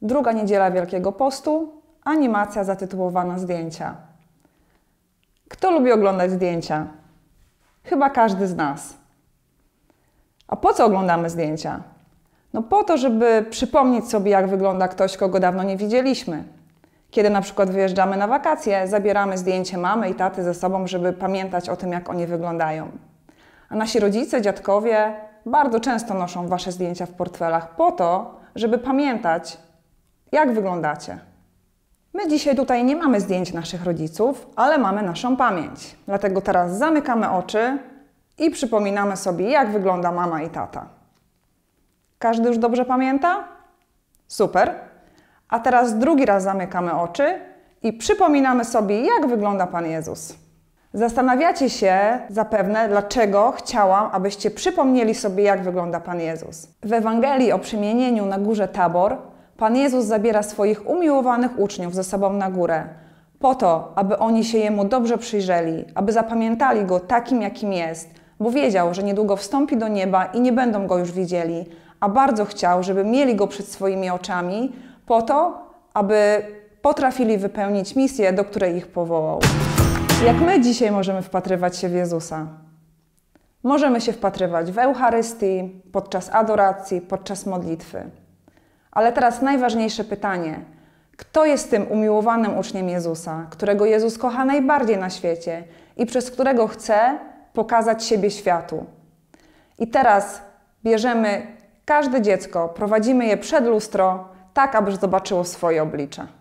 Druga niedziela Wielkiego Postu, animacja zatytułowana Zdjęcia. Kto lubi oglądać zdjęcia? Chyba każdy z nas. A po co oglądamy zdjęcia? No po to, żeby przypomnieć sobie, jak wygląda ktoś, kogo dawno nie widzieliśmy. Kiedy na przykład wyjeżdżamy na wakacje, zabieramy zdjęcie mamy i taty ze sobą, żeby pamiętać o tym, jak oni wyglądają. A nasi rodzice, dziadkowie bardzo często noszą wasze zdjęcia w portfelach po to, żeby pamiętać, jak wyglądacie. My dzisiaj tutaj nie mamy zdjęć naszych rodziców, ale mamy naszą pamięć. Dlatego teraz zamykamy oczy i przypominamy sobie, jak wygląda mama i tata. Każdy już dobrze pamięta? Super! A teraz drugi raz zamykamy oczy i przypominamy sobie, jak wygląda Pan Jezus. Zastanawiacie się zapewne, dlaczego chciałam, abyście przypomnieli sobie, jak wygląda Pan Jezus. W Ewangelii o przemienieniu na górze Tabor Pan Jezus zabiera swoich umiłowanych uczniów ze sobą na górę, po to, aby oni się Jemu dobrze przyjrzeli, aby zapamiętali Go takim, jakim jest, bo wiedział, że niedługo wstąpi do nieba i nie będą Go już widzieli, a bardzo chciał, żeby mieli Go przed swoimi oczami, po to, aby potrafili wypełnić misję, do której ich powołał. Jak my dzisiaj możemy wpatrywać się w Jezusa? Możemy się wpatrywać w Eucharystii, podczas adoracji, podczas modlitwy. Ale teraz najważniejsze pytanie. Kto jest tym umiłowanym uczniem Jezusa, którego Jezus kocha najbardziej na świecie i przez którego chce pokazać siebie światu? I teraz bierzemy każde dziecko, prowadzimy je przed lustro, tak aby zobaczyło swoje oblicze.